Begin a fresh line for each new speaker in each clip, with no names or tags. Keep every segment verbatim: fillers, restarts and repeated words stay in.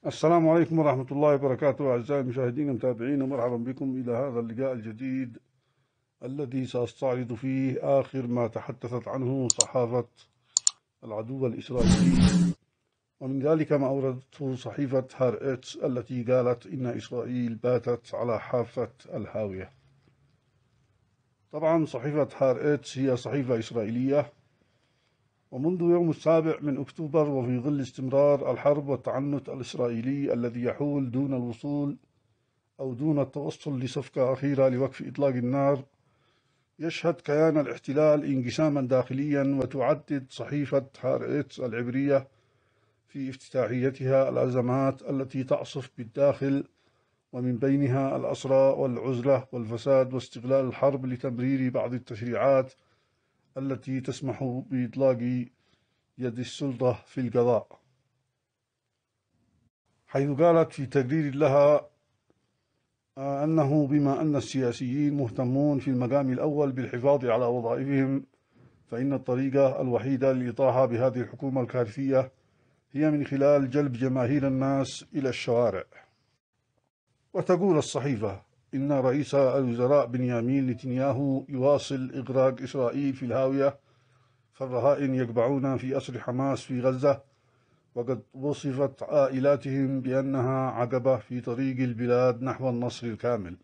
السلام عليكم ورحمة الله وبركاته أعزائي المشاهدين المتابعين، ومرحبا بكم إلى هذا اللقاء الجديد الذي سأستعرض فيه آخر ما تحدثت عنه صحافة العدو الإسرائيلي، ومن ذلك ما أوردته صحيفة هارئتز التي قالت إن إسرائيل باتت على حافة الهاوية. طبعا صحيفة هارئتز هي صحيفة إسرائيلية، ومنذ يوم السابع من أكتوبر وفي ظل استمرار الحرب والتعنت الإسرائيلي الذي يحول دون الوصول أو دون التوصل لصفقة أخيرة لوقف إطلاق النار، يشهد كيان الاحتلال انقساما داخليا. وتعدد صحيفة هارئتز العبرية في افتتاحيتها الأزمات التي تعصف بالداخل، ومن بينها الأسرى والعزلة والفساد واستغلال الحرب لتمرير بعض التشريعات التي تسمح بإطلاق يد السلطة في القضاء، حيث قالت في تقرير لها أنه بما أن السياسيين مهتمون في المقام الأول بالحفاظ على وظائفهم، فإن الطريقة الوحيدة للإطاحة بهذه الحكومة الكارثية هي من خلال جلب جماهير الناس إلى الشوارع. وتقول الصحيفة إن رئيس الوزراء بنيامين نتنياهو يواصل إغراق إسرائيل في الهاوية، فالرهائن يقبعون في أسر حماس في غزة، وقد وصفت عائلاتهم بأنها عقبة في طريق البلاد نحو النصر الكامل،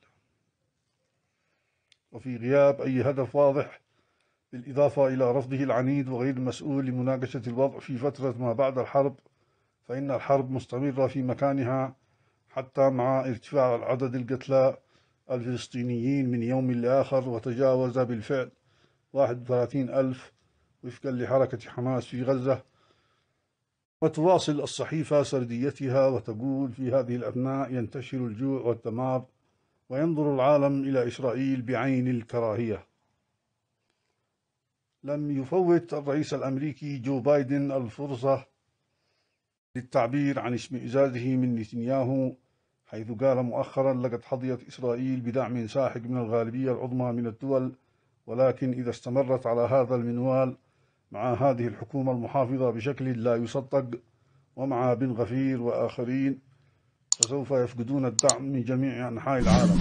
وفي غياب أي هدف واضح، بالإضافة إلى رفضه العنيد وغير المسؤول لمناقشة الوضع في فترة ما بعد الحرب، فإن الحرب مستمرة في مكانها حتى مع ارتفاع عدد القتلى الفلسطينيين من يوم لآخر، وتجاوز بالفعل واحد وثلاثين ألف وفقا لحركة حماس في غزة. وتواصل الصحيفة سرديتها وتقول: في هذه الأثناء ينتشر الجوع والدمار، وينظر العالم إلى إسرائيل بعين الكراهية. لم يفوت الرئيس الأمريكي جو بايدن الفرصة للتعبير عن اشمئزازه من نتنياهو، حيث قال مؤخرا: لقد حظيت إسرائيل بدعم ساحق من الغالبية العظمى من الدول، ولكن إذا استمرت على هذا المنوال مع هذه الحكومة المحافظة بشكل لا يصدق، ومع بن غفير وآخرين، فسوف يفقدون الدعم من جميع أنحاء العالم.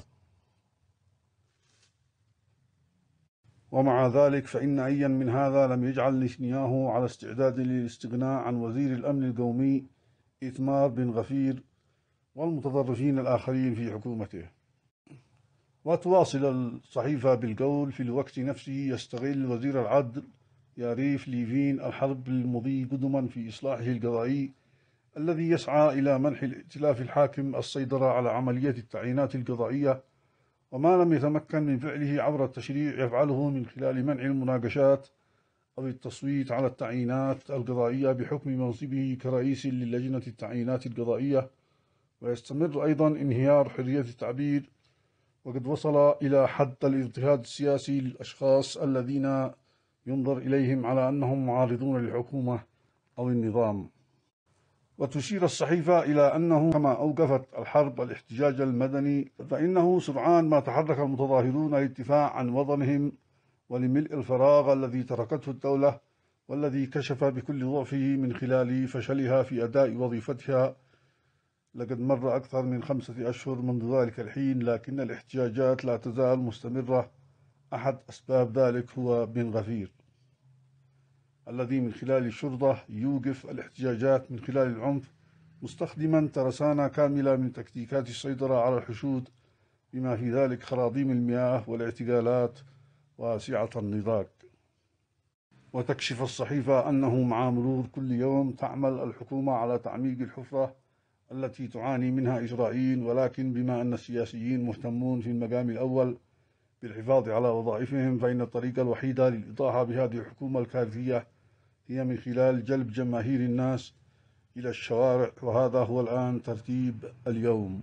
ومع ذلك فإن أيا من هذا لم يجعل نتنياهو على استعداد للاستغناء عن وزير الأمن القومي إيتمار بن غفير والمتطرفين الآخرين في حكومته. وتواصل الصحيفة بالقول: في الوقت نفسه يستغل وزير العدل ياريف ليفين الحرب المضي قدما في إصلاحه القضائي الذي يسعى إلى منح الائتلاف الحاكم السيطرة على عملية التعيينات القضائية، وما لم يتمكن من فعله عبر التشريع يفعله من خلال منع المناقشات أو التصويت على التعيينات القضائية بحكم منصبه كرئيس للجنة التعيينات القضائية. ويستمر أيضا انهيار حرية التعبير، وقد وصل إلى حد الاضطهاد السياسي للأشخاص الذين ينظر إليهم على أنهم معارضون للحكومة أو النظام. وتشير الصحيفة إلى أنه كما أوقفت الحرب الاحتجاج المدني، فإنه سرعان ما تحرك المتظاهرون للدفاع عن وطنهم ولملء الفراغ الذي تركته الدولة، والذي كشف بكل ضعفه من خلال فشلها في أداء وظيفتها. لقد مر أكثر من خمسة أشهر منذ ذلك الحين، لكن الاحتجاجات لا تزال مستمرة. أحد أسباب ذلك هو بن غفير الذي من خلال الشرطة يوقف الاحتجاجات من خلال العنف، مستخدما ترسانة كاملة من تكتيكات السيطرة على الحشود، بما في ذلك خراطيم المياه والاعتقالات واسعة النطاق. وتكشف الصحيفة أنه مع مرور كل يوم تعمل الحكومة على تعميق الحفرة التي تعاني منها إسرائيل، ولكن بما أن السياسيين مهتمون في المقام الأول بالحفاظ على وظائفهم، فإن الطريقة الوحيدة للإطاحة بهذه الحكومة الكارثية هي من خلال جلب جماهير الناس إلى الشوارع، وهذا هو الآن ترتيب اليوم.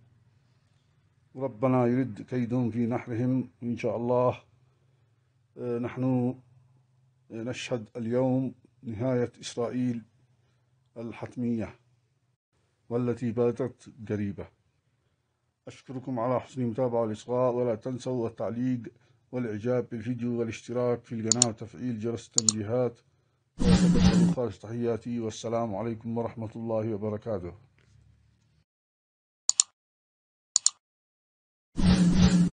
ربنا يرد كيدهم في نحرهم إن شاء الله. نحن نشهد اليوم نهاية إسرائيل الحتمية والتي باتت قريبة. أشكركم على حسن المتابعة والإصغاء، ولا تنسوا التعليق والإعجاب بالفيديو والاشتراك في القناة وتفعيل جرس التنبيهات. وتقبلوا خالص تحياتي، والسلام عليكم ورحمة الله وبركاته.